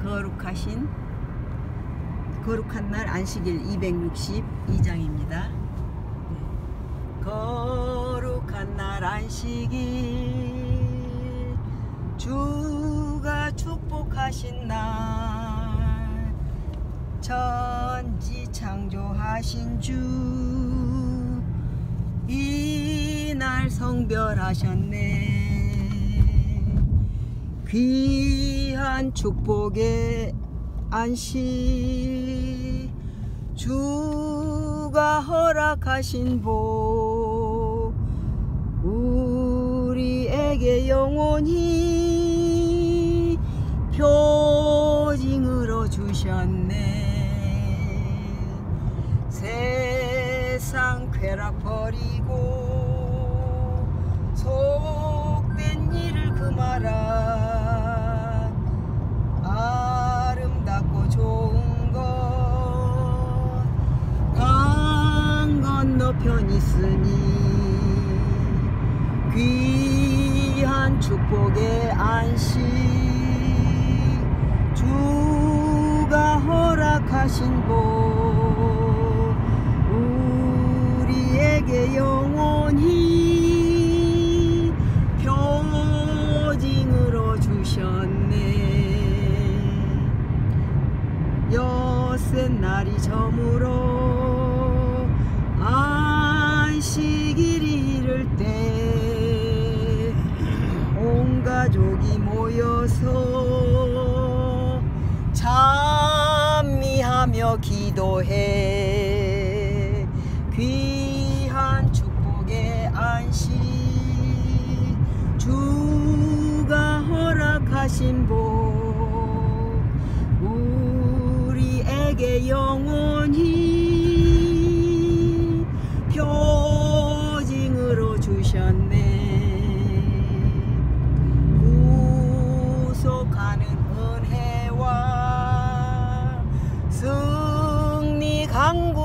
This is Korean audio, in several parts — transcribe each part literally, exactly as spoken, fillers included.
거룩하신 거룩한 날 안식일 이백육십이 장입니다. 네. 거룩한 날 안식일 주가 축복하신 날 천지 창조하신 주 이날 성별하셨네. 귀한 축복의 안식 주가 허락하신 복 우리에게 영원히 표징으로 주셨네. 세상 쾌락 버리고 속된 일을 금하라. 아름답고 좋은 것 강 건너편 있으니 귀한 축복의 안식 주가 허락하신 복 우리에게 영원히 표징으로 주셨네. 엿새 날이 저물어 안식일이 이를 때 온 가족이 모여서 찬미하며 기도해. 귀한 축복의 안식 주가 허락하신 복 우리에게 영원히 표징으로 주셨네. 구속하는 은혜와 승리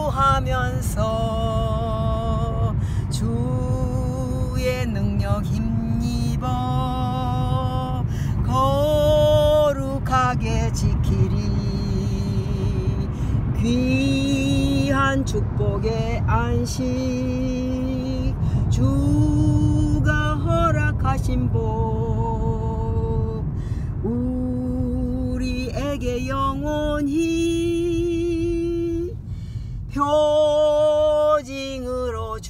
강구하면서 주의 능력 힘입어 거룩하게 지키리. 귀한 축복의 안식 주가 허락하신 복 우리에게 영원히 표징으로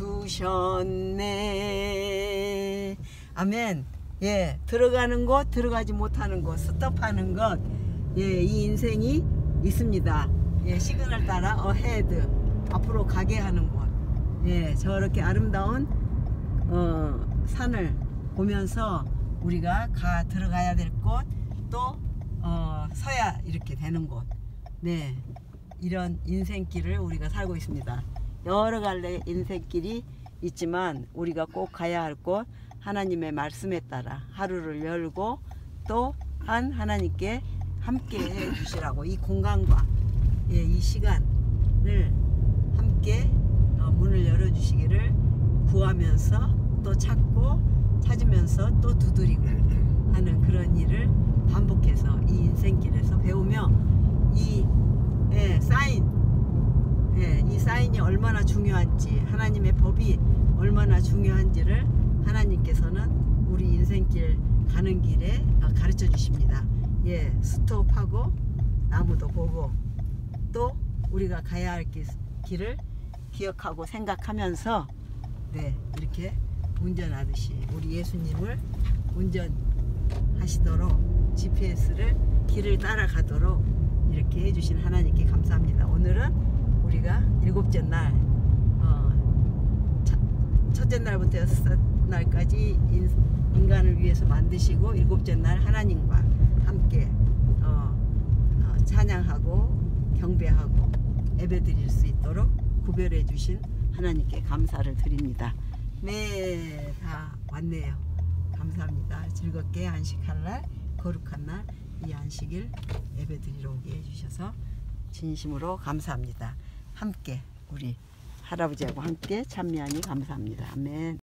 주셨네. 아멘. 예, 들어가는 곳, 들어가지 못하는 곳, 스톱하는 것, 예, 이 인생이 있습니다. 예, 시그널 따라 어헤드, 앞으로 가게 하는 곳. 예, 저렇게 아름다운 어, 산을 보면서 우리가 가 들어가야 될 곳, 또 어, 서야 이렇게 되는 곳. 네, 이런 인생길을 우리가 살고 있습니다. 여러 갈래 인생길이 있지만 우리가 꼭 가야 할 곳, 하나님의 말씀에 따라 하루를 열고 또한 하나님께 함께 해 주시라고 이 공간과 예, 이 시간을 함께 어, 문을 열어 주시기를 구하면서 또 찾고 찾으면서 또 두드리고 하는 그런 일을 반복해서 이 인생길에서 배우며 이 예, 사인 예, 이 사인이 얼마나 중요한지 하나님의 법이 얼마나 중요한지를 하나님께서는 우리 인생길 가는 길에 가르쳐 주십니다. 예, 스톱하고 나무도 보고 또 우리가 가야 할 길, 길을 기억하고 생각하면서 네, 이렇게 운전하듯이 우리 예수님을 운전하시도록 지피에스를 길을 따라가도록 이렇게 해주신 하나님께 감사합니다. 오늘은 우리가 일곱째 날 어, 차, 첫째 날부터 여섯 날까지 인, 인간을 위해서 만드시고 일곱째 날 하나님과 함께 어, 어, 찬양하고 경배하고 예배드릴 수 있도록 구별해 주신 하나님께 감사를 드립니다. 네, 다 왔네요. 감사합니다. 즐겁게 안식할 날, 거룩한 날, 이 안식일 예배드리러 오게 해주셔서 진심으로 감사합니다. 함께 우리 할아버지하고 함께 찬미하니 감사합니다. 아멘.